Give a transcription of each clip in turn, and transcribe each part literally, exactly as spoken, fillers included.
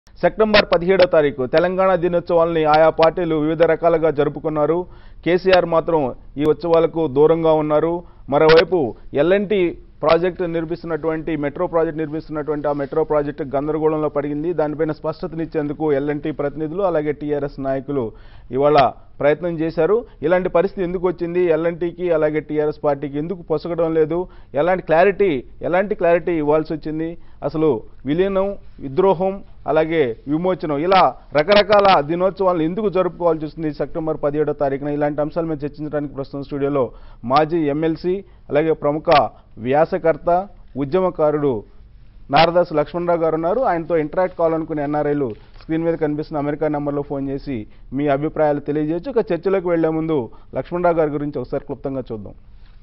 September పదిహేడో తారీఖు తెలంగాణ దినోత్సవాల్ని ఆయా పార్టీలు వివిధ రకాలుగా జరుపుకున్నారు. కేసీఆర్ మాత్రం ఈ ఉత్సవాలకు దూరంగా ఉన్నారు. మరోవైపు ఎల్ఎన్టీ ప్రాజెక్టు నిర్మిస్తున్నటువంటి మెట్రో ప్రాజెక్టు నిర్మిస్తున్నటువంటి ఆ మెట్రో ప్రాజెక్టు గందరగోళంలో పడింది. దానిపైన స్పష్టతనిచ్చేందుకు ఎల్ఎన్టీ ప్రతినిధులు అలాగే టీఆర్ఎస్ నాయకులు ఇవాళ ప్రయత్నం చేశారు. ఇలాంటి పరిస్థితి ఎందుకు వచ్చింది, ఎల్ఎన్టీకి అలాగే టీఆర్ఎస్ పార్టీకి ఎందుకు పొసగడం లేదు, ఎలాంటి క్లారిటీ ఎలాంటి క్లారిటీ ఇవ్వాల్సి వచ్చింది, అసలు విలీనం, విద్రోహం అలాగే విమోచనం ఇలా రకరకాల దినోత్సవాలను ఎందుకు జరుపుకోవాల్సి వస్తుంది సెప్టెంబర్ పదిహేడో తారీఖున, ఇలాంటి అంశాల మీద చర్చించడానికి ప్రస్తుతం స్టూడియోలో మాజీ ఎమ్మెల్సీ అలాగే ప్రముఖ వ్యాసకర్త ఉద్యమకారుడు నారదాసు లక్ష్మణరావు గారు ఉన్నారు. ఆయనతో ఇంటరాక్ట్ కావాలనుకునే ఎన్ఆర్ఐలు స్క్రీన్ మీద కనిపిస్తున్న అమెరికా నెంబర్లో ఫోన్ చేసి మీ అభిప్రాయాలు తెలియజేయచ్చు. ఇక చర్చలోకి వెళ్లే ముందు లక్ష్మణరావు గారి గురించి ఒకసారి క్లుప్తంగా చూద్దాం.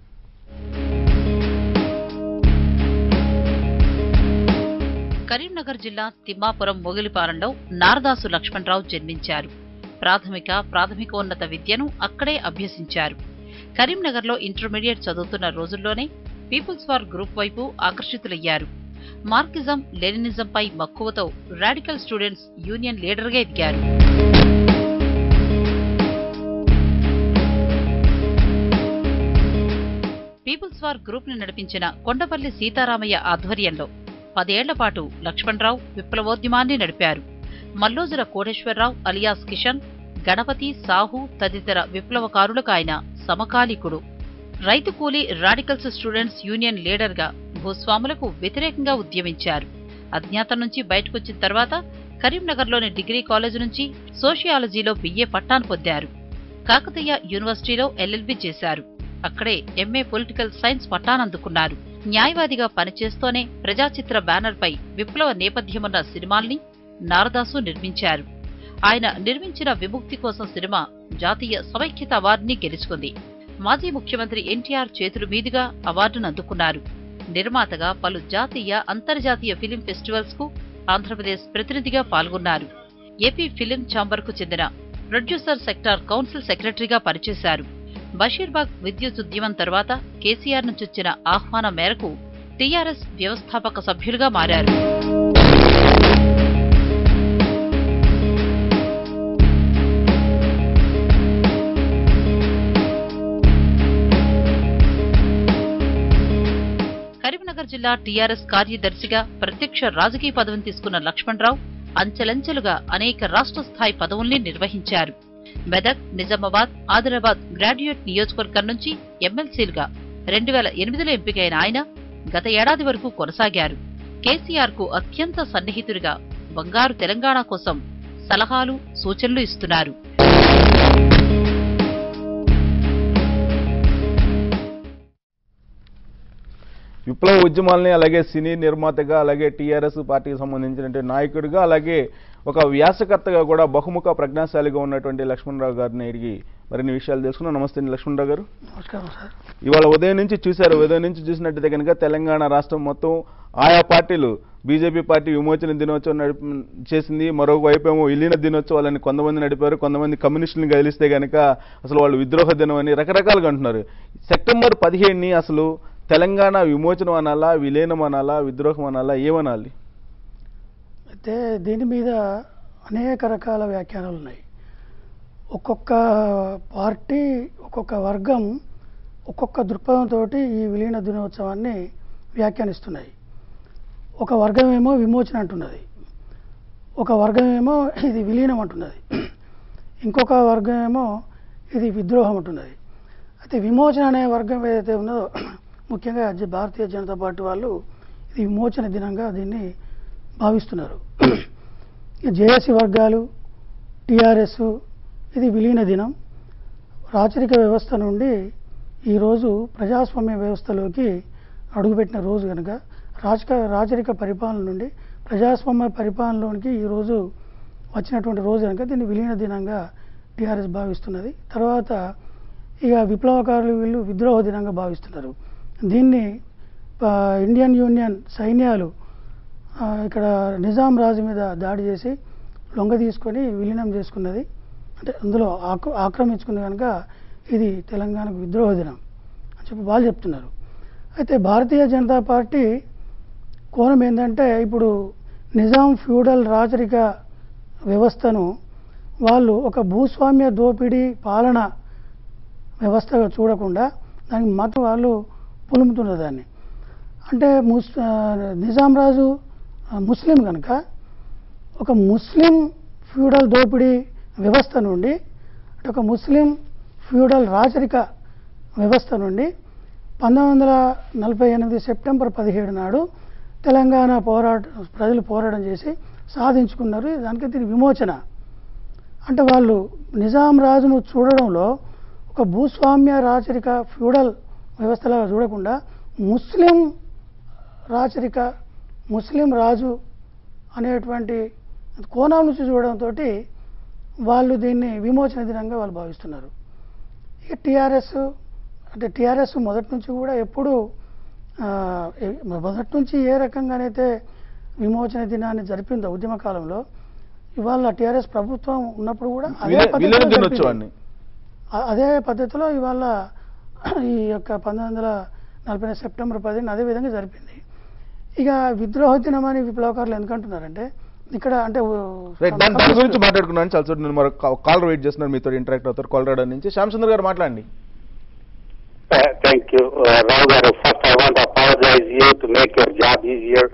కరీంనగర్ జిల్లా తిమ్మాపురం మొగిలిపాలెంలో నారదాసు లక్ష్మణరావు జన్మించారు. ప్రాథమిక ప్రాథమికోన్నత విద్యను అక్కడే అభ్యసించారు. కరీంనగర్లో ఇంటర్మీడియట్ చదువుతున్న రోజుల్లోనే పీపుల్స్ వార్ గ్రూప్ వైపు ఆకర్షితులయ్యారు. మార్క్సిజం లెనినిజంపై మక్కువతో రాడికల్ స్టూడెంట్స్ యూనియన్ లీడర్గా ఎదిగారు. పీపుల్స్ వార్ గ్రూప్ ని నడిపించిన కొండపల్లి సీతారామయ్య ఆధ్వర్యంలో పదేళ్ల పాటు లక్ష్మణరావు విప్లవోద్యమాన్ని నడిపారు. మల్లోజుల కోటేశ్వరరావు అలియాస్ కిషన్, గణపతి, సాహు తదితర విప్లవకారులకు ఆయన సమకాలీకుడు. రైతు కూలీ రాడికల్స్ స్టూడెంట్స్ యూనియన్ లీడర్గా భూస్వాములకు వ్యతిరేకంగా ఉద్యమించారు. అజ్ఞాతం నుంచి బయటకొచ్చిన తర్వాత కరీంనగర్లోని డిగ్రీ కాలేజీ నుంచి సోషియాలజీలో బిఏ పట్టాను పొందారు. కాకతీయ యూనివర్సిటీలో ఎల్ఎల్బీ చేశారు. అక్కడే ఎంఏ పొలిటికల్ సైన్స్ పట్టానందుకున్నారు. న్యాయవాదిగా పనిచేస్తూనే ప్రజాచిత్ర బ్యానర్పై విప్లవ నేపథ్యమున్న సినిమాల్ని నారదాసు నిర్మించారు. ఆయన నిర్మించిన విముక్తి కోసం సినిమా జాతీయ సమైక్యత అవార్డుని గెలుచుకుంది. మాజీ ముఖ్యమంత్రి ఎన్టీఆర్ చేతుల మీదుగా అవార్డును అందుకున్నారు. నిర్మాతగా పలు జాతీయ, అంతర్జాతీయ ఫిలిం ఫెస్టివల్స్ కు ఆంధ్రప్రదేశ్ ప్రతినిధిగా పాల్గొన్నారు. ఏపీ ఫిలిం ఛాంబర్ కు చెందిన ప్రొడ్యూసర్ సెక్టార్ కౌన్సిల్ సెక్రటరీగా పనిచేశారు. బషీర్బాగ్ విద్యుత్ ఉద్యమం తర్వాత కేసీఆర్ నుంచి వచ్చిన ఆహ్వానం మేరకు టీఆర్ఎస్ వ్యవస్థాపక సభ్యులుగా మారారు. కరీంనగర్ జిల్లా టీఆర్ఎస్ కార్యదర్శిగా ప్రత్యక్ష రాజకీయ పదవిని తీసుకున్న లక్ష్మణరావు అంచెలంచెలుగా అనేక రాష్ట్ర స్థాయి పదవుల్ని నిర్వహించారు. మెదక్, నిజామాబాద్, ఆదిలాబాద్ గ్రాడ్యుయేట్ నియోజకవర్గం నుంచి ఎమ్మెల్సీలుగా రెండు వేల ఎనిమిదిలో ఎంపికైన ఆయన గత ఏడాది వరకు కొనసాగారు. కేసీఆర్ కు అత్యంత సన్నిహితుడిగా బంగారు తెలంగాణ కోసం సలహాలు, సూచనలు ఇస్తున్నారు. విప్లవ ఉద్యమాలని అలాగే సినీ నిర్మాతగా అలాగే టీఆర్ఎస్ పార్టీకి సంబంధించినటువంటి నాయకుడిగా అలాగే ఒక వ్యాసకర్తగా కూడా బహుముఖ ప్రజ్ఞాశాలిగా ఉన్నటువంటి లక్ష్మణరావు గారిని అడిగి మరిన్ని విషయాలు తెలుసుకున్నాం. నమస్తే లక్ష్మణరావు గారు. నమస్కారం సార్. ఇవాళ ఉదయం నుంచి చూశారు, ఉదయం నుంచి చూసినట్టయితే కనుక తెలంగాణ రాష్ట్రం మొత్తం ఆయా పార్టీలు, బీజేపీ పార్టీ విమోచన దినోత్సవం నడిపి చేసింది, మరోవైపు ఏమో విలీన దినోత్సవాలని కొంతమంది నడిపారు, కొంతమంది కమ్యూనిస్టులను కదిలిస్తే కనుక అసలు వాళ్ళు విద్రోహ దినం అని రకరకాలుగా అంటున్నారు. సెప్టెంబర్ పదిహేడుని అసలు తెలంగాణ విమోచనం అనాలా, విలీనం అనాలా, విద్రోహం అనాలా, ఏమనాలి? అయితే దీని మీద అనేక రకాల వ్యాఖ్యానాలు ఉన్నాయి. ఒక్కొక్క పార్టీ, ఒక్కొక్క వర్గం ఒక్కొక్క దృక్పథంతో ఈ విలీన దినోత్సవాన్ని వ్యాఖ్యానిస్తున్నాయి. ఒక వర్గం ఏమో విమోచన అంటున్నది, ఒక వర్గం ఏమో ఇది విలీనం అంటున్నది, ఇంకొక వర్గం ఏమో ఇది విద్రోహం అంటున్నది. అయితే విమోచన అనే వర్గం ఏదైతే ఉన్నదో ముఖ్యంగా భారతీయ జనతా పార్టీ వాళ్ళు ఇది విమోచన దినంగా దీన్ని భావిస్తున్నారు. జేఏసీ వర్గాలు, టీఆర్ఎస్ ఇది విలీన దినం. రాచరిక వ్యవస్థ నుండి ఈరోజు ప్రజాస్వామ్య వ్యవస్థలోకి అడుగుపెట్టిన రోజు కనుక రాజక రాచరిక పరిపాలన నుండి ప్రజాస్వామ్య పరిపాలనలోనికి ఈరోజు వచ్చినటువంటి రోజు కనుక దీన్ని విలీన దినంగా టీఆర్ఎస్ భావిస్తున్నది. తర్వాత ఇక విప్లవకారులు వీళ్ళు విద్రోహ దినంగా భావిస్తున్నారు. దీన్ని ఇండియన్ యూనియన్ సైన్యాలు ఇక్కడ నిజాం రాజు మీద దాడి చేసి లొంగ తీసుకొని విలీనం చేసుకున్నది, అంటే అందులో ఆక్ర ఆక్రమించుకుంది కనుక ఇది తెలంగాణకు విద్రోహ దినం అని చెప్పి వాళ్ళు చెప్తున్నారు. అయితే భారతీయ జనతా పార్టీ కోణం ఏంటంటే ఇప్పుడు నిజాం ఫ్యూడల్ రాజరిక వ్యవస్థను వాళ్ళు ఒక భూస్వామ్య దోపిడీ పాలన వ్యవస్థగా చూడకుండా దానికి మాత్రం వాళ్ళు పులుముతున్నారు దాన్ని. అంటే ముస్ నిజాం రాజు ముస్లిం కనుక ఒక ముస్లిం ఫ్యూడల్ దోపిడీ వ్యవస్థ నుండి అంటే ఒక ముస్లిం ఫ్యూడల్ రాజరిక వ్యవస్థ నుండి పంతొమ్మిది వందల నలభై ఎనిమిది సెప్టెంబర్ పదిహేడు నాడు తెలంగాణ పోరాట ప్రజలు పోరాటం చేసి సాధించుకున్నారు. దానికి దీని విమోచన. అంటే వాళ్ళు నిజాం రాజును చూడడంలో ఒక భూస్వామ్య రాచరిక ఫ్యూడల్ వ్యవస్థలాగా చూడకుండా ముస్లిం రాచరిక ముస్లిం రాజు అనేటువంటి కోణం నుంచి చూడడంతో వాళ్ళు దీన్ని విమోచన దినంగా వాళ్ళు భావిస్తున్నారు. ఇక టీఆర్ఎస్ అంటే టీఆర్ఎస్ మొదటి నుంచి కూడా ఎప్పుడు మొదటి నుంచి ఏ రకంగానైతే విమోచన దినాన్ని జరిపిందో ఉద్యమ కాలంలో, ఇవాళ టీఆర్ఎస్ ప్రభుత్వం ఉన్నప్పుడు కూడా అదే పద్ధతిలో అదే పద్ధతిలో ఇవాళ ఈ యొక్క పంతొమ్మిది వందల నలభై సెప్టెంబర్ పదిహేను అదే విధంగా జరిపింది. ఇక విద్రోహ దినం అని విప్లవకారులు ఎందుకంటున్నారంటే ఇక్కడ అంటే దాని గురించి మాట్లాడుకున్నాను. చాలా చోటు నేను మరొక కాలర్ వెయిట్ చేస్తున్నారు, మీతో ఇంటరాక్ట్ అవుతారు. కాలర్ నుంచి శ్యామసుందర్ గారు మాట్లాడండి. Thank you Rao garu. First I want apologize you to make your job easier.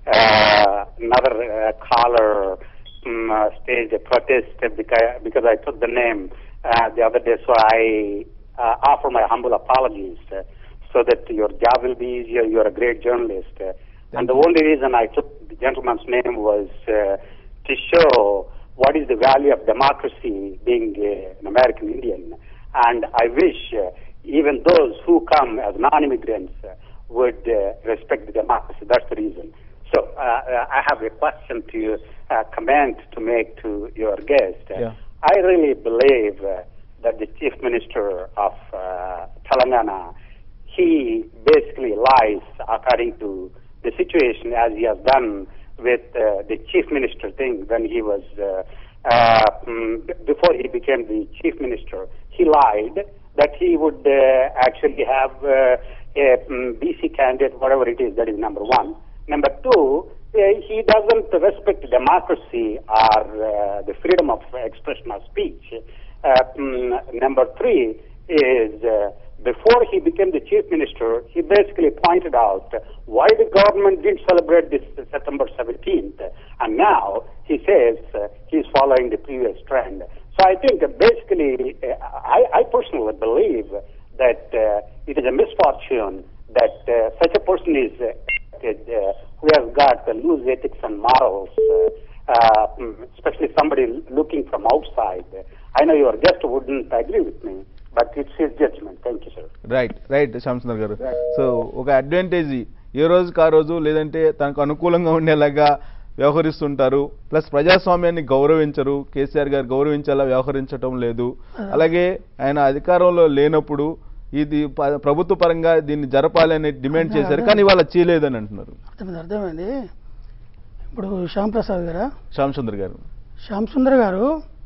Another uh, caller um, uh, staged a protest because, because I took the name uh, the other day, so I uh, offer my humble apologies uh, so that your job will be easier. You are a great journalist. Uh, and the only reason I took the gentleman's name was uh, to show what is the value of democracy being uh, an American Indian. And I wish uh, even those who come as non-immigrants uh, would uh, respect the democracy. That's the reason. So uh, I have a question to you, uh, comment to make to your guest. Yeah. I really believe uh, that the Chief Minister of uh, Telangana, he basically lies according to the situation as he has done with uh, the Chief Minister thing when he was, uh, uh, before he became the Chief Minister, he lied that he would uh, actually have uh, a um, B C candidate, whatever it is. That is number one. Number two, uh, he doesn't respect democracy or uh, the freedom of expression or speech. Uh, um, number three is, uh, before he became the Chief Minister, he basically pointed out why the government didn't celebrate this September seventeenth. And now he says uh, he's following the previous trend. So I think uh, basically, uh, I, I personally believe that uh, it is a misfortune that uh, such a person is uh, Uh, who has got uh, loose ethics and morals, uh, uh, especially somebody looking from outside. I know your guest wouldn't agree with me, but it's his judgment. Thank you, sir. Right right Shyamasundar garu. So ఒక advantage ఏ రోజుకి ఆ రోజు లేదంటే తనకు అనుకూలంగా ఉండేలాగా వ్యవహరిస్తుంటారు. Plus ప్రజాస్వామ్యాన్ని గౌరవించరు. కేసీఆర్ గారు గౌరవించేలా వ్యవహరించడం లేదు. అలాగే ఆయన అధికారంలో లేనప్పుడు ఇది ప్రభుత్వ పరంగా దీన్ని జరపాలని డిమాండ్ చేశారు, కానీ వాళ్ళ చేయలేదని అంటున్నారు. అర్థమైంది అర్థమైంది ఇప్పుడు శ్యామ్ ప్రసాద్ గారా శ్యామసుందర్ గారు శ్యామసుందర్ గారు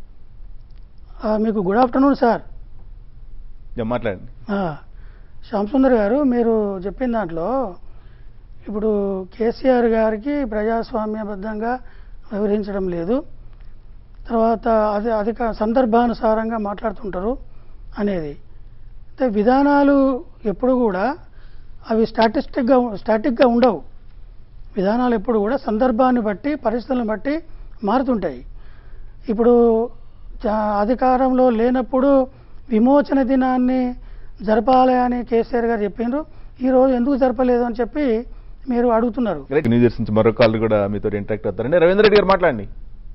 మీకు గుడ్ ఆఫ్టర్నూన్ సార్. మాట్లాడండి. శ్యామసుందర్ గారు, మీరు చెప్పిన దాంట్లో ఇప్పుడు కేసీఆర్ గారికి ప్రజాస్వామ్యబద్ధంగా వ్యవహరించడం లేదు, తర్వాత అది అధిక సందర్భానుసారంగా మాట్లాడుతుంటారు అనేది. అయితే విధానాలు ఎప్పుడు కూడా అవి స్టాటిస్టిక్గా స్టాటిక్గా ఉండవు. విధానాలు ఎప్పుడు కూడా సందర్భాన్ని బట్టి పరిస్థితులను బట్టి మారుతుంటాయి. ఇప్పుడు అధికారంలో లేనప్పుడు విమోచన దినాన్ని జరపాలి అని కేసీఆర్ గారు చెప్పిండ్రు, ఈరోజు ఎందుకు జరపలేదు అని చెప్పి మీరు అడుగుతున్నారు. న్యూజెర్సీ నుంచి మరొక కాల్ కూడా మీతో ఇంటరాక్ట్ అవుతారండి. రవీంద్ర రెడ్డి గారు మాట్లాడండి.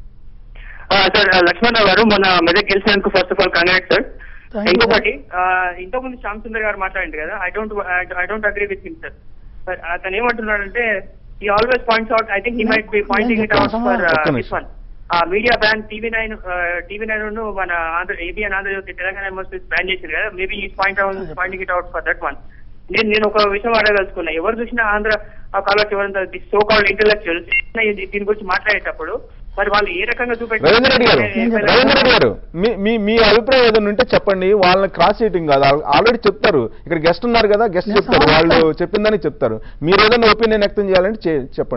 సార్ లక్ష్మణరావు గారు, మన మెదక్ గెలిచినందుకు first of all congrats sir. ఇంకొకటి, ఇంతకుముందు శ్యామసుందర్ గారు మాట్లాడండి కదా, I don't I don't agree with him sir. Sir అతను ఏమంటున్నాడంటే he always points out, I think he might be pointing it out for uh, this one. Media ban TV nine TV nine మన Andhra ABN Andhrajyothy Telangana university ban చేశారు కదా, maybe ఈ point out pointing it out for that one. నేను నేను ఒక విషయం అడగదలుచుకున్నా, ఎవరు చూసినా ఆంధ్ర కాలేజ్ ఎవరంతా సో కాల్డ్ ఇంటెలెక్చువల్స్ దీని గురించి మాట్లాడేటప్పుడు మరి వాళ్ళు ఏ రకంగా చూపెట్టారు? రవీంద్ర రెడ్డి గారు రవీంద్ర రెడ్డి గారు మీ మీ అభిప్రాయం ఏదైనా ఉంటే చెప్పండి. వాళ్ళని క్రాస్ రేటింగ్ కాదు, ఆల్రెడీ చెప్తారు. ఇక్కడ గెస్ట్ ఉన్నారు కదా, గెస్ట్ చెప్తారు, వాళ్ళు చెప్పిందని చెప్తారు. మీరు ఏదైనా ఒపీనియన్ వ్యక్తం చేయాలంటే చెప్పండి.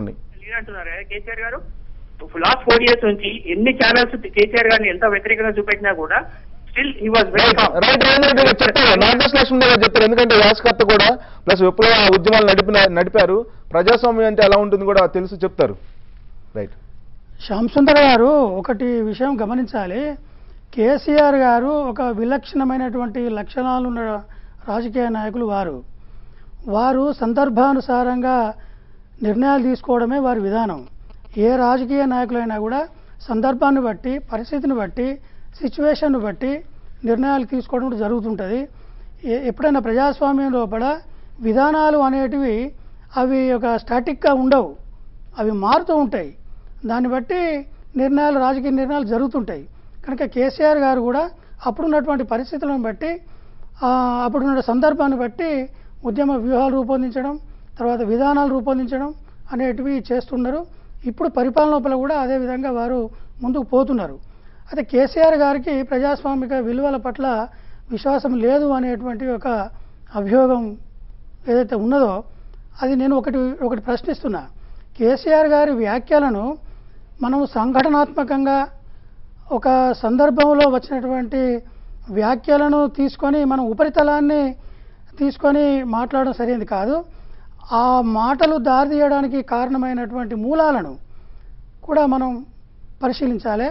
అంటున్నారు కేసీఆర్ గారు లాస్ట్ ఫోర్ ఇయర్స్ నుంచి ఎన్ని ఛానల్స్ కేసీఆర్ గారిని ఎంత వ్యతిరేకంగా చూపెట్టినా కూడా still he was very right చెప్తారు నాగేష్ లక్ష్మణ్ గారు చెప్తారు. ఎందుకంటే వ్యాసకర్త కూడా ప్లస్ విప్లవ ఉద్యమాలు నడిపిన నడిపారు ప్రజాస్వామ్యం అంటే ఎలా ఉంటుంది కూడా తెలుసు చెప్తారు. రైట్. శ్యామ్ సుందర్ గారు ఒకటి విషయం గమనించాలి. కేసీఆర్ గారు ఒక విలక్షణమైనటువంటి లక్షణాలున్న రాజకీయ నాయకులు. వారు వారు సందర్భానుసారంగా నిర్ణయాలు తీసుకోవడమే వారి విధానం. ఏ రాజకీయ నాయకులైనా కూడా సందర్భాన్ని బట్టి పరిస్థితిని బట్టి సిచ్యువేషన్ బట్టి నిర్ణయాలు తీసుకోవడం జరుగుతుంటుంది. ఎప్పుడైనా ప్రజాస్వామ్యం లోపల విధానాలు అనేటివి అవి ఒక స్టాటిక్గా ఉండవు, అవి మారుతూ ఉంటాయి. దాన్ని బట్టి నిర్ణయాలు రాజకీయ నిర్ణయాలు జరుగుతుంటాయి. కనుక కేసీఆర్ గారు కూడా అప్పుడున్నటువంటి పరిస్థితులను బట్టి అప్పుడున్న సందర్భాన్ని బట్టి ఉద్యమ వ్యూహాలు రూపొందించడం తర్వాత విధానాలు రూపొందించడం అనేటివి చేస్తున్నారు. ఇప్పుడు పరిపాలన లోపల కూడా అదేవిధంగా వారు ముందుకు పోతున్నారు. అయితే కేసీఆర్ గారికి ప్రజాస్వామిక విలువల పట్ల విశ్వాసం లేదు అనేటువంటి ఒక అభియోగం ఏదైతే ఉన్నదో అది నేను ఒకటి ఒకటి ప్రశ్నిస్తున్నా. కేసీఆర్ గారి వ్యాఖ్యలను మనం సంఘటనాత్మకంగా ఒక సందర్భంలో వచ్చినటువంటి వ్యాఖ్యలను తీసుకొని మనం ఉపరితలాన్ని తీసుకొని మాట్లాడడం సరైనది కాదు. ఆ మాటలు దారితీయడానికి కారణమైనటువంటి మూలాలను కూడా మనం పరిశీలించాలి.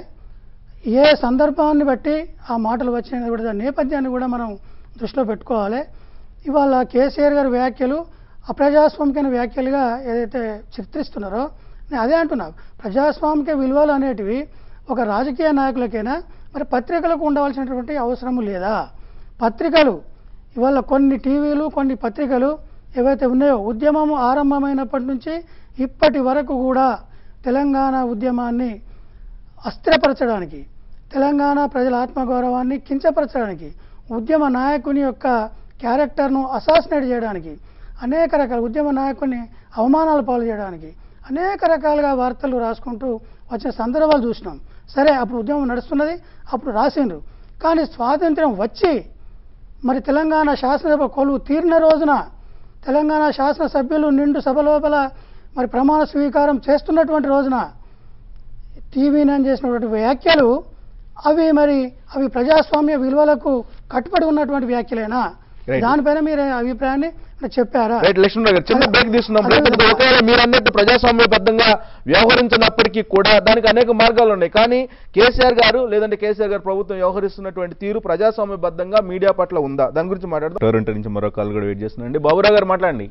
ఏ సందర్భాన్ని బట్టి ఆ మాటలు వచ్చినది కూడా నేపథ్యాన్ని కూడా మనం దృష్టిలో పెట్టుకోవాలి. ఇవాళ కేసీఆర్ గారి వ్యాఖ్యలు అప్రజాస్వామికమైన వ్యాఖ్యలుగా ఏదైతే చిత్రిస్తున్నారో నేను అదే అంటున్నా. ప్రజాస్వామిక విలువలు అనేటివి ఒక రాజకీయ నాయకులకైనా మరి పత్రికలకు ఉండవలసినటువంటి అవసరము లేదా? పత్రికలు ఇవాళ కొన్ని టీవీలు కొన్ని పత్రికలు ఏవైతే ఉన్నాయో ఉద్యమం ఆరంభమైనప్పటి నుంచి ఇప్పటి వరకు కూడా తెలంగాణ ఉద్యమాన్ని అస్థిరపరచడానికి, తెలంగాణ ప్రజల ఆత్మగౌరవాన్ని కించపరచడానికి, ఉద్యమ నాయకుని యొక్క క్యారెక్టర్ను అసాసినేట్ చేయడానికి, అనేక రకాల ఉద్యమ నాయకుని అవమానాలు పాలు చేయడానికి అనేక రకాలుగా వార్తలు రాసుకుంటూ వచ్చిన సందర్భాలు చూసినాం. సరే అప్పుడు ఉద్యమం నడుస్తున్నది, అప్పుడు రాసిండ్రు. కానీ స్వాతంత్ర్యం వచ్చి మరి తెలంగాణ శాసనసభ కొలువు తీరిన రోజున తెలంగాణ శాసనసభ్యులు నిండు సభ లోపల మరి ప్రమాణ స్వీకారం చేస్తున్నటువంటి రోజున టీవీ నైన్ చేసినటువంటి వ్యాఖ్యలు అవి మరి అవి ప్రజాస్వామ్య విలువలకు కట్టుబడి ఉన్నటువంటి వ్యాఖ్యలేనా? దానిపైన మీరు అభిప్రాయాన్ని చెప్పారా? చిన్న బ్రేక్ తీసుకున్నాం. ఒకవేళ మీరు అన్నట్టు ప్రజాస్వామ్యబద్ధంగా వ్యవహరించినప్పటికీ కూడా దానికి అనేక మార్గాలు ఉన్నాయి. కానీ కేసీఆర్ గారు లేదంటే కేసీఆర్ గారు ప్రభుత్వం వ్యవహరిస్తున్నటువంటి తీరు ప్రజాస్వామ్యబద్ధంగా మీడియా పట్ల ఉందా? దాని గురించి మాట్లాడదాం. టోరెంట్ నుంచి మరో కాల్ కూడా వెయిట్ చేస్తున్నాండి. బాబురావు గారు మాట్లాడండి.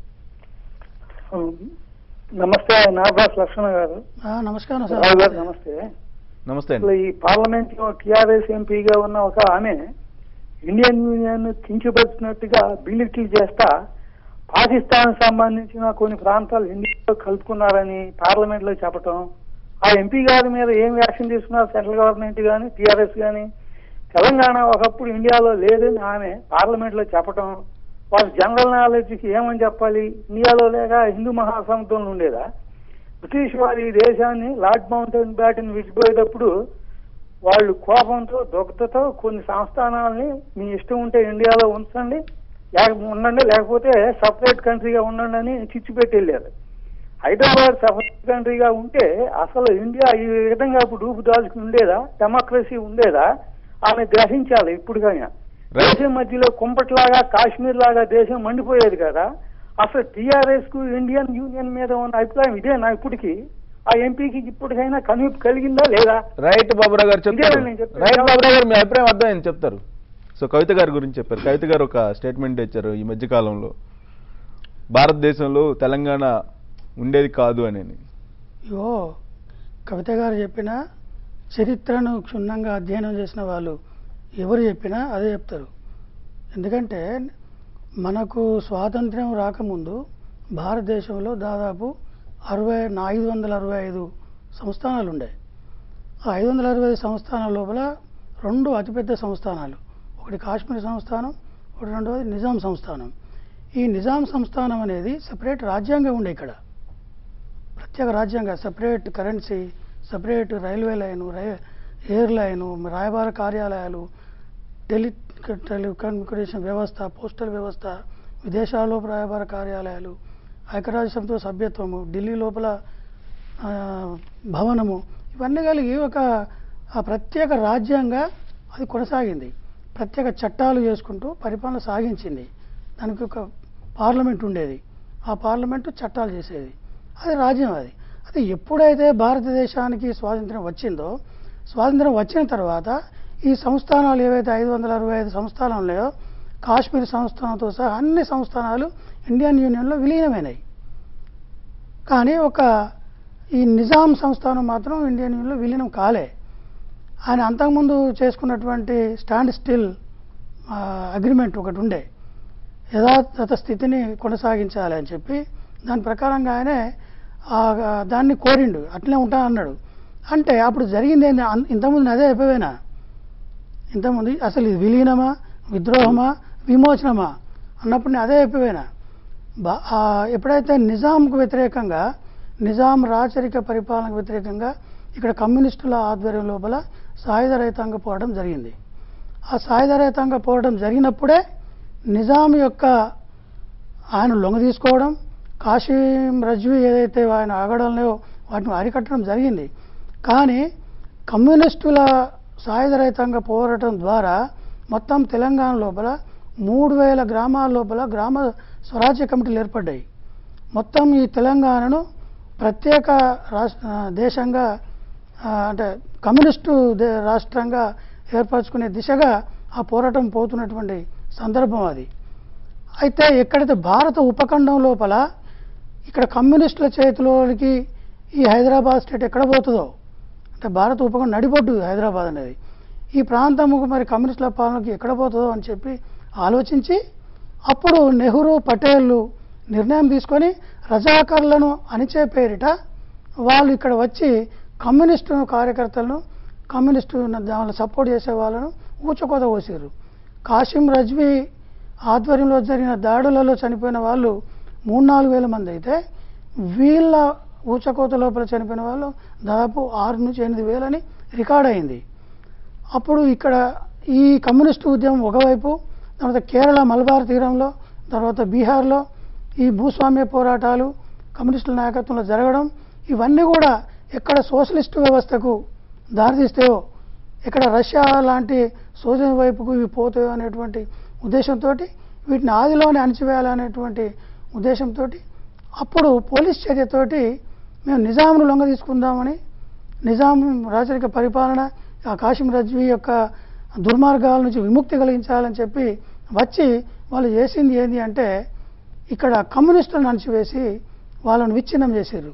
నమస్తే నాగరాజ్ లక్ష్మణ గారు. నమస్కారం సార్. నమస్తే. నమస్తే. ఈ పార్లమెంట్ లో టీఆర్ఎస్ ఎంపీగా ఉన్న ఒక ఆమె ఇండియన్ యూనియన్ కించపరిచినట్టుగా బిల్లిట్లు చేస్తా పాకిస్తాన్ సంబంధించిన కొన్ని ప్రాంతాలు ఇండియాలో కలుపుకున్నారని పార్లమెంట్ లో చెప్పటం, ఆ ఎంపీ గారి మీద ఏం యాక్షన్ తీసుకున్నారు సెంట్రల్ గవర్నమెంట్ కానీ టీఆర్ఎస్ కానీ, తెలంగాణ ఒకప్పుడు ఇండియాలో లేదని ఆమె పార్లమెంట్ లో చెప్పటం, వాళ్ళ జనరల్ నాలెడ్జ్కి ఏమని చెప్పాలి? ఇండియాలో లేక హిందూ మహాసముద్రంలో ఉండేదా? బ్రిటిష్ వారి దేశాన్ని లార్డ్ మౌంటైన్ బ్యాటన్ విడిచిపోయేటప్పుడు వాళ్ళు కోపంతో దొగ్ధతో కొన్ని సంస్థానాలని మీ ఇష్టం ఉంటే ఇండియాలో ఉంచండి, లేక ఉండండి, లేకపోతే సపరేట్ కంట్రీగా ఉండండి అని చిచ్చిపెట్టి వెళ్ళారు. హైదరాబాద్ సపరేట్ కంట్రీగా ఉంటే అసలు ఇండియా ఈ విధంగా ఇప్పుడు రూపు దాల్చుకుని ఉండేదా? డెమోక్రసీ ఉండేదా? ఆమె గ్రహించాలి. ఇప్పుడు కానీ దేశం మధ్యలో కుంపట్లాగా కాశ్మీర్ లాగా దేశం మండిపోయేది కదా. అసలు టీఆర్ఎస్ కు ఇండియన్ యూనియన్ మీద ఉన్న అభిప్రాయం ఇదేనా? ఇప్పటికి ఆ ఎంపీకి ఇప్పటికైనా కనువిప్పు కలిగిందా లేదా? రైట్ బాబురావు గారు చెప్తారు. రైట్ బాబురావు గారు మీ అభిప్రాయం అర్థమైంది చెప్తారు. సో కవిత గారి గురించి చెప్పారు. కవిత గారు ఒక స్టేట్మెంట్ ఇచ్చారు ఈ మధ్య కాలంలో, భారతదేశంలో తెలంగాణ ఉండేది కాదు అని. యో కవిత గారు చెప్పిన చరిత్రను క్షుణ్ణంగా అధ్యయనం చేసిన వాళ్ళు ఎవరు చెప్పినా అదే చెప్తారు. ఎందుకంటే మనకు స్వాతంత్ర్యం రాకముందు భారతదేశంలో దాదాపు అరవై ఐదు వందల అరవై ఐదు సంస్థానాలు ఉండే. ఆ ఐదు వందల అరవై ఐదు సంస్థానాల లోపల రెండు అతిపెద్ద సంస్థానాలు, ఒకటి కాశ్మీర్ సంస్థానం, ఒకటి రెండవది నిజాం సంస్థానం. ఈ నిజాం సంస్థానం అనేది సపరేట్ రాజ్యాంగం ఉండే. ఇక్కడ ప్రత్యేక రాజ్యాంగం, separate currency, separate railway line, రై ఎయిర్ లైను, రాయబార కార్యాలయాలు, టెలి టెలికమ్యూనికేషన్ వ్యవస్థ, పోస్టల్ వ్యవస్థ, విదేశాల్లో రాయబార కార్యాలయాలు, ఐక్యరాజ్య సమితిలో సభ్యత్వము, ఢిల్లీ లోపల ఆ, భవనము ఇవన్నీ కలిగి ఒక ఆ ప్రత్యేక రాజ్యంగా అది కొనసాగింది. ప్రత్యేక చట్టాలు చేసుకుంటూ పరిపాలన సాగించింది. దానికి ఒక పార్లమెంట్ ఉండేది. ఆ పార్లమెంటు చట్టాలు చేసేది. అది రాజ్యం. అది అది ఎప్పుడైతే భారతదేశానికి స్వాతంత్రం వచ్చిందో, స్వాతంత్రం వచ్చిన తర్వాత ఈ సంస్థానాలు ఏవైతే ఐదు వందల అరవై ఐదు సంస్థానాలు ఉన్నాయో, కాశ్మీర్ సంస్థానంతో సహా అన్ని సంస్థానాలు ఇండియన్ యూనియన్లో విలీనమైనాయి. కానీ ఒక ఈ నిజాం సంస్థానం మాత్రం ఇండియన్ యూనియన్లో విలీనం కాలే. ఆయన అంతకుముందు చేసుకున్నటువంటి స్టాండ్ స్టిల్ అగ్రిమెంట్ ఒకటి ఉండే, యథాతథ స్థితిని కొనసాగించాలి అని చెప్పి దాని ప్రకారంగా ఆయనే దాన్ని కోరిండు, అట్లనే ఉంటా అన్నాడు. అంటే అప్పుడు జరిగింది ఏంటి? ఇంతకుముందు అదే అయిపోయినా, ఇంతకుముందు అసలు ఇది విలీనమా, విద్రోహమా, విమోచనమా అన్నప్పుడు నేను అదే అయిపోయినా. బా ఎప్పుడైతే నిజాంకు వ్యతిరేకంగా, నిజాం రాచరిక పరిపాలనకు వ్యతిరేకంగా ఇక్కడ కమ్యూనిస్టుల ఆధ్వర్యం లోపల సాయుధ రైతాంగ పోరాటం జరిగింది. ఆ సాయుధ రైతాంగ పోరాటం జరిగినప్పుడే నిజాం యొక్క ఆయన లొంగ తీసుకోవడం, కాశీం రజ్వీ ఏదైతే ఆయన ఆగడాలనో వాటిని అరికట్టడం జరిగింది. కానీ కమ్యూనిస్టుల సాయుధ రైతాంగ పోరాటం ద్వారా మొత్తం తెలంగాణ లోపల మూడు వేల గ్రామాల లోపల గ్రామ స్వరాజ్య కమిటీలు ఏర్పడ్డాయి. మొత్తం ఈ తెలంగాణను ప్రత్యేక రాష్ట్ర దేశంగా అంటే కమ్యూనిస్టు రాష్ట్రంగా ఏర్పరచుకునే దిశగా ఆ పోరాటం పోతున్నటువంటి సందర్భం అది. అయితే ఎక్కడైతే భారత ఉపఖండం లోపల ఇక్కడ కమ్యూనిస్టుల చేతిలోకి ఈ హైదరాబాద్ స్టేట్ ఎక్కడ పోతుందో, అంటే భారత ఉపఖండం నడిబొడ్డు హైదరాబాద్ అనేది, ఈ ప్రాంతముకు మరి కమ్యూనిస్టుల పాలనకి ఎక్కడ పోతుందో అని చెప్పి ఆలోచించి అప్పుడు నెహ్రూ పటేళ్ళు నిర్ణయం తీసుకొని రజాకర్లను అణిచే పేరిట వాళ్ళు ఇక్కడ వచ్చి కమ్యూనిస్టు కార్యకర్తలను, కమ్యూనిస్టు దానిలో సపోర్ట్ చేసే వాళ్ళను ఊచకోత పోసారు. కాశీం రజ్వీ ఆధ్వర్యంలో జరిగిన దాడులలో చనిపోయిన వాళ్ళు మూడు నాలుగు వేల మంది అయితే వీళ్ళ ఊచకోత లోపల చనిపోయిన వాళ్ళు దాదాపు ఆరు నుంచి ఎనిమిది వేలని రికార్డ్ అయింది. అప్పుడు ఇక్కడ ఈ కమ్యూనిస్టు ఉద్యమం ఒకవైపు, తర్వాత కేరళ మలబార్ తీరంలో, తర్వాత బీహార్లో ఈ భూస్వామ్య పోరాటాలు కమ్యూనిస్టుల నాయకత్వంలో జరగడం, ఇవన్నీ కూడా ఎక్కడ సోషలిస్టు వ్యవస్థకు దారితీస్తాయో, ఎక్కడ రష్యా లాంటి సోషల్ వైపుకు ఇవి పోతాయో అనేటువంటి ఉద్దేశంతో వీటిని ఆదిలోనే అణిచివేయాలనేటువంటి ఉద్దేశంతో అప్పుడు పోలీస్ చర్యతోటి మేము నిజాంను లొంగ తీసుకుందామని, నిజాం రాచరిక పరిపాలన ఆ కాశీం రజ్వీ యొక్క దుర్మార్గాల నుంచి విముక్తి కలిగించాలని చెప్పి వచ్చి వాళ్ళు చేసింది ఏంటి అంటే ఇక్కడ కమ్యూనిస్టులను అణిచివేసి వాళ్ళను విచ్ఛిన్నం చేశారు.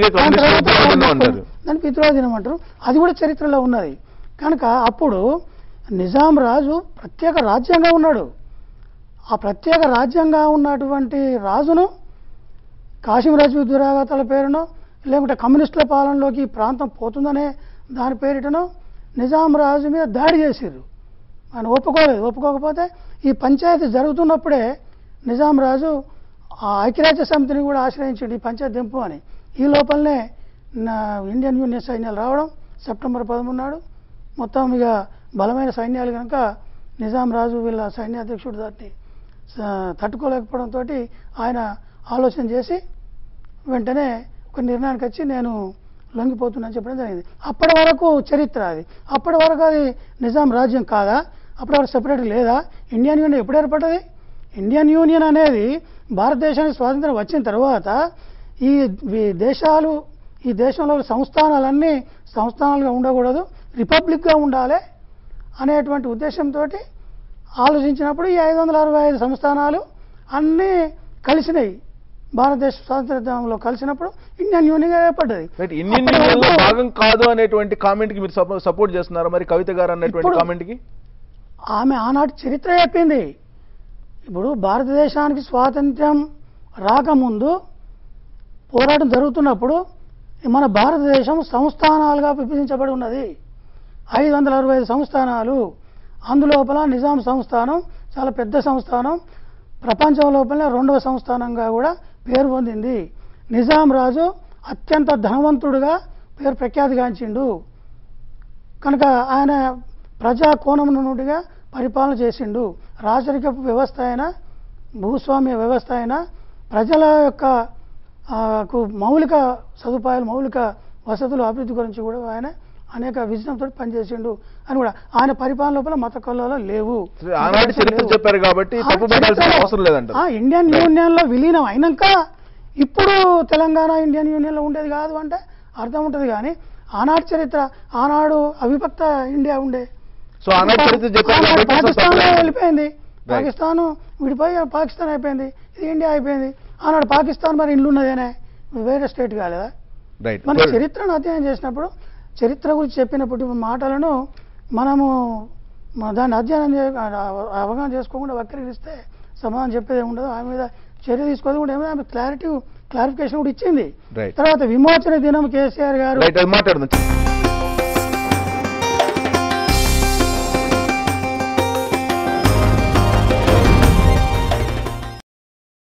దాన్ని విద్రోహ దినం అంటారు. అది కూడా చరిత్రలో ఉన్నది. కనుక అప్పుడు నిజాం రాజు ప్రత్యేక రాజ్యంగా ఉన్నాడు. ఆ ప్రత్యేక రాజ్యంగా ఉన్నటువంటి రాజును కాశీం రజ్వీ దురాఘాతాల పేరునో, లేకుంటే కమ్యూనిస్టుల పాలనలోకి ఈ ప్రాంతం పోతుందనే దాని పేరిటనో నిజాం రాజు మీద దాడి చేశారు. ఆయన ఒప్పుకోలేదు. ఒప్పుకోకపోతే ఈ పంచాయతీ జరుగుతున్నప్పుడే నిజాం రాజు ఆ ఐక్యరాజ్య సమితిని కూడా ఆశ్రయించాడు ఈ పంచాయతీ దింపు అని. ఈ లోపలనే ఇండియన్ యూనియన్ సైన్యాలు రావడం సెప్టెంబర్ పదమూడు నాడు మొత్తం ఇక బలమైన సైన్యాలు కనుక నిజాం రాజు వీళ్ళ సైన్యాధ్యక్షుడు దాన్ని తట్టుకోలేకపోవడంతో ఆయన ఆలోచన చేసి వెంటనే ఒక నిర్ణయానికి వచ్చి నేను లొంగిపోతున్నా చెప్పడం జరిగింది. అప్పటి వరకు చరిత్ర అది. అప్పటి వరకు అది నిజాం రాజ్యం కాదా? అప్పటి వరకు సెపరేట్ లేదా? ఇండియన్ యూనియన్ ఎప్పుడు ఏర్పడ్డది? ఇండియన్ యూనియన్ అనేది భారతదేశానికి స్వాతంత్రం వచ్చిన తర్వాత ఈ దేశాలు, ఈ దేశంలో సంస్థానాలన్నీ సంస్థానాలుగా ఉండకూడదు, రిపబ్లిక్గా ఉండాలి అనేటువంటి ఉద్దేశంతో ఆలోచించినప్పుడు ఈ ఐదు వందల అరవై ఐదు సంస్థానాలు అన్నీ కలిసినాయి. భారతదేశ స్వాతంత్రంలో కలిసినప్పుడు ఇండియన్ యూనియన్ ఏర్పడ్డది. ఇండియన్ యూనియన్ లో భాగం కాదు అనేటువంటి కామెంట్ కి మీరు సపోర్ట్ చేస్తున్నారా మరి కవిత గారు అన్నటువంటి కామెంట్ కి? ఆమె ఆనాటి చరిత్ర చెప్పింది. ఇప్పుడు భారతదేశానికి స్వాతంత్ర్యం రాకముందు పోరాటం జరుగుతున్నప్పుడు మన భారతదేశం సంస్థానాలుగా విభజించబడి ఉన్నది. ఐదు వందల అరవై ఐదు సంస్థానాలు. అందులోపల నిజాం సంస్థానం చాలా పెద్ద సంస్థానం, ప్రపంచం లోపలనే రెండవ సంస్థానంగా కూడా పేరు పొందింది. నిజాం రాజు అత్యంత ధనవంతుడుగా పేరు ప్రఖ్యాతిగాంచిండు. కనుక ఆయన ప్రజా కోణం నుండిగా పరిపాలన చేసిండు. రాచరిక వ్యవస్థ అయినా, భూస్వామ్య వ్యవస్థ అయినా, ప్రజల యొక్క మౌలిక సదుపాయాలు మౌలిక వసతులు అభివృద్ధి గురించి కూడా ఆయన అనేక విజనంతో పనిచేసిండు అని కూడా ఆయన పరిపాలన లోపల మత కల్లోలు లేవు. ఆనాటి చరిత్ర చెప్పారు కాబట్టి తప్పుపడాల్సిన అవసరం లేదంట. ఇండియన్ యూనియన్ లో విలీనం అయినాక ఇప్పుడు తెలంగాణ ఇండియన్ యూనియన్ లో ఉండేది కాదు అంటే అర్థం ఉంటుంది. కానీ ఆనాటి చరిత్ర ఆనాడు అవిభక్త ఇండియా ఉండే. సో ఆనాటి చరిత్ర చెప్పారు పాకిస్తాన్ వెళ్ళిపోయింది, పాకిస్తాన్ విడిపోయి పాకిస్తాన్ అయిపోయింది, ఇది ఇండియా అయిపోయింది. ఆనాడు పాకిస్తాన్ మరి ఇల్లు ఉన్నదేనే, వేరే స్టేట్ కాలేదా? మన చరిత్రను అధ్యయనం చేసినప్పుడు చరిత్ర గురించి చెప్పినప్పుడు మాటలను మనము దాన్ని అధ్యయనం చే అవగాహన చేసుకోకుండా వక్రీకరిస్తే సమాధానం చెప్పేది ఉండదు. ఆమె మీద చర్య తీసుకోవడం కూడా ఏమైనా ఆమె క్లారిటీ క్లారిఫికేషన్ కూడా ఇచ్చింది. తర్వాత విమోచన దినం కేసీఆర్ గారు మాట్లాడుతుంది.